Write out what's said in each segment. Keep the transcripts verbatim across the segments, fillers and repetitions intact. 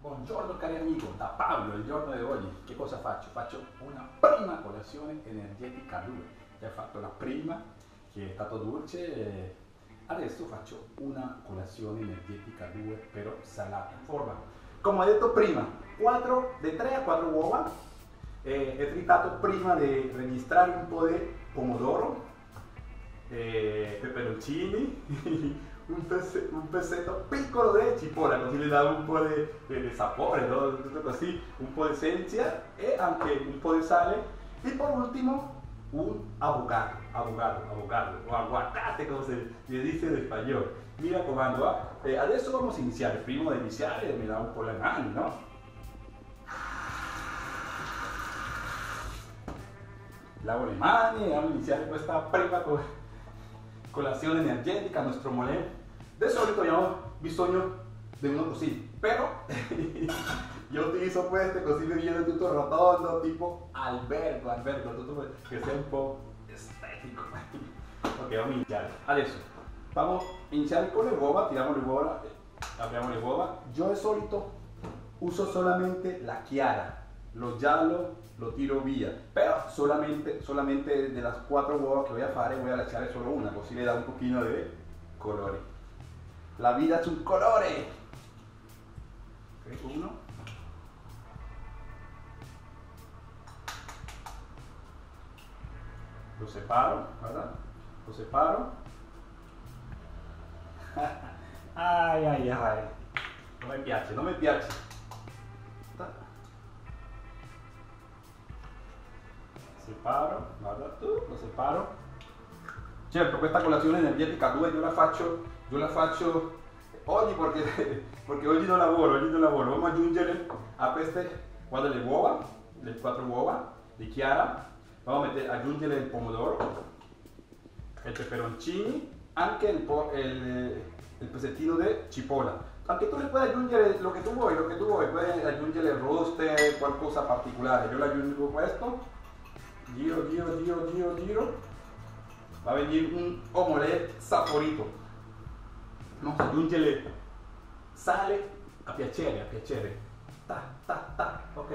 Buongiorno cari amici, da Paolo, il giorno di oggi che cosa faccio? Faccio una prima colazione energetica due. Già fatto la prima che è stato dolce e adesso faccio una colazione energetica due però salata. Forma, come ho detto prima, quattro, da tre a quattro uova, eh, è tritato prima di registrare un po' di pomodoro, eh, peperoncini, un, pezze, un pezzetto piccolo di cipolla, così le dà un po' di sapore, no? Tutto così, un po' di esencia e anche un po' di sale. E per ultimo un avocado, avocado, avocado, o aguacate come se dice in spagnolo. Mi raccomando, eh? Eh, adesso vamos a iniziare. Prima di iniziare mi lavo un po' le mani, no? Lavo le mani e vamos a iniziare questa prima cosa. Colazione energetica, nostro molè. Di solito abbiamo bisogno di uno così, però io utilizzo queste così mi viene tutto rotondo, tipo albergo, albergo, tutto che sia un po' estetico. Ok, vamos a iniziare. Adesso, vamos a iniziare con le uova, tiriamo le uova, apriamo le uova. Io di solito uso solamente la chiara, lo giallo lo tiro via, pero solamente, solamente de las cuatro huevos que voy a fare voy a lasciare solo una, così le da un pochino de colore. La vida es un colore. Okay, uno. Lo separo, ¿verdad? Lo separo. Ay, ay, ay. No me piace, no me piace. Separo, guarda tu, lo separo. Certo, questa colazione energetica due io la faccio, io la faccio oggi perché, perché oggi non lavoro, oggi non lavoro. Vamos a aggiungere a queste, guarda le uova, le quattro uova di chiara, vamos a meter, aggiungere il pomodoro, il peperoncini, anche il, il, il pezzettino di cipolla. Anche tu le puoi aggiungere lo che tu vuoi, lo che tu vuoi, puoi aggiungere roste, qualcosa particolare. Io le aggiungo questo. Giro, giro, giro, giro, giro. Va a venir un omelette saporito. Vamos a aggiungere sale a piacere, a piacere. Ta, ta, ta, ok.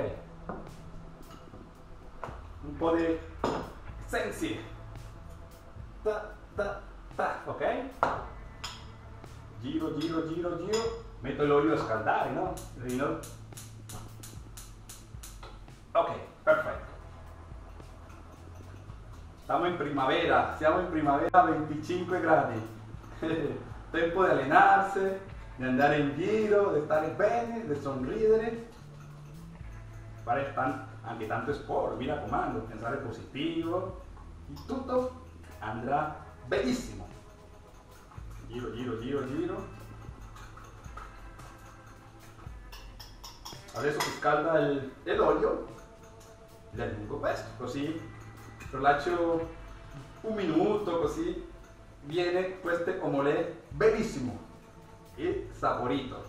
Un po' di sensi. Ta, ta, ta, ok. Giro, giro, giro, giro. Metto l'olio a scaldare, no? Ok, perfetto. Estamos en primavera, siamo in primavera a venticinque gradi. Tempo di allenarsi, di andare in giro, di stare bene, di sorridere. Fare anche tanto sport, mi raccomando, pensare positivo. E tutto andrà benissimo. Giro, giro, giro, giro. Adesso si scalda l'olio, le aggiungo questo, così lo lascio un minuto, così viene questo omelette bellissimo e saporito.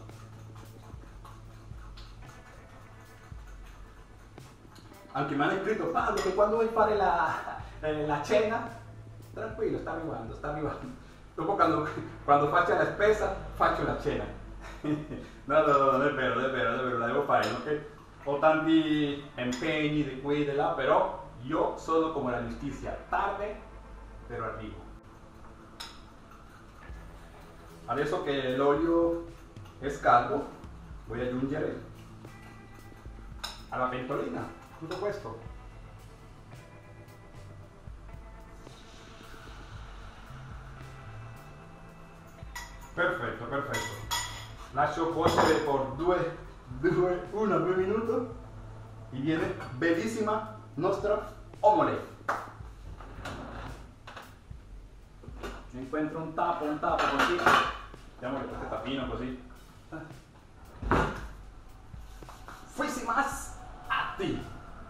Anche mi hanno scritto: Paolo, che quando vuoi fare la, eh, la cena, tranquillo, sta arrivando, sta arrivando. Dopo quando, quando faccio la spesa faccio la cena. No, no, no, non è vero, non è vero, non è vero, la devo fare, no? Che ho tanti impegni di qui e di là, però io sono come la giustizia, tarde però arrivo. Adesso che l'olio è scaldo, voglio aggiungere alla pentolina tutto questo. Perfetto, perfetto. Lascio cuocere per due, due, uno, due minuti e viene bellissima nostra omelette. Mi encuentro un tappo, un tappo così. Diamole questo tappino così. Fuisimas atti.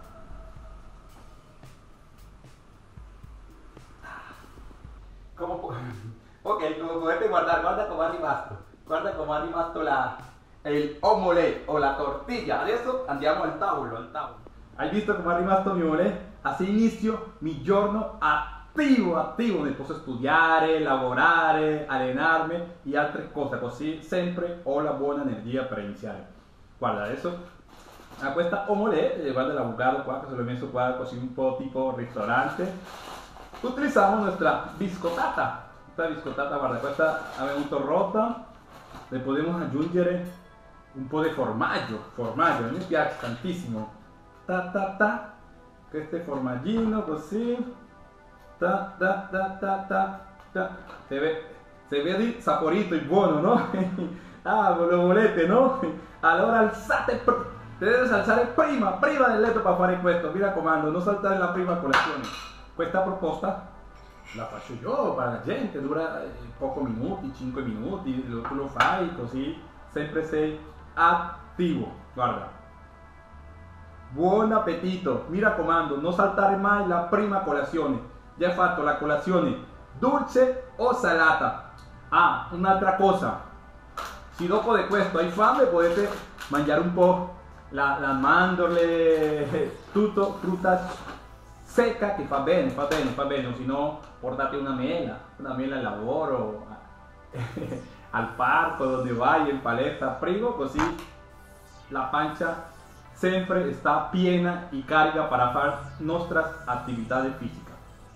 Come ok, come potete guardare, guarda come è rimasto. Guarda come è rimasto la, il omelette o la tortilla. Adesso andiamo al tavolo, al tavolo. Hai visto come è rimasto mio omelette? Así inizio mi giorno attivo, attivo, ne posso studiare, lavorare, allenarmi e altre cose, così sempre ho la buona energia per iniziare. Guarda, adesso a questa omelette, eh, guarda l'avocado qua, que se lo he messo qua così un po' tipo ristorante. Utilizamos nuestra biscottata. Esta biscottata, guarda, questa ha venuto rotta, le podemos aggiungere un po' di formaggio, formaggio, a me piace tantissimo. Ta ta ta, questo formaggino così, ta ta ta ta ta, ta. Se, ve, se vedi saporito e buono, no? Ah, lo volete, no? Allora alzate, te devi alzare prima, prima del letto per fare questo, mi raccomando, non saltare la prima colazione. Questa proposta la faccio io per la gente, dura pochi minuti, cinque minuti, lo, tu lo fai così, sempre sei attivo. Guarda, buon appetito, mi raccomando, non saltare mai la prima colazione. Già fatto la colazione dolce o salata. Ah, un'altra cosa, se dopo di questo hai fame potete mangiare un po' la, la mandorle, tutto, frutta secca che fa bene, fa bene, fa bene, o se no portate una mela, una mela al lavoro, al parco, dove vai, in palestra, primo, così la pancia sempre sta piena e carica para fare nostre attività fisiche.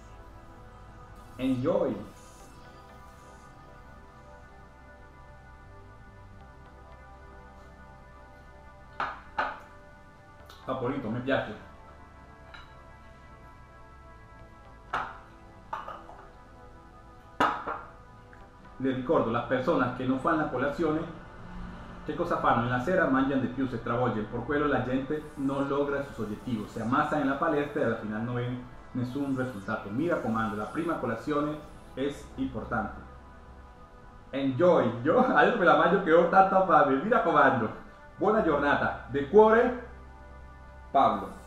Enjoy! Saporito, mi piace. Le ricordo, las personas que no fan la colazione, ¿qué cosa fanno? En la sera mangian de più, se travolgen, por quello la gente no logra sus objetivos, se amasan en la palestra y al final no ven nessun risultato. Mi raccomando, la prima colazione es importante. Enjoy! Yo adesso me la mangio che ho tanta fame, mi raccomando. Buona giornata, de cuore, Pablo.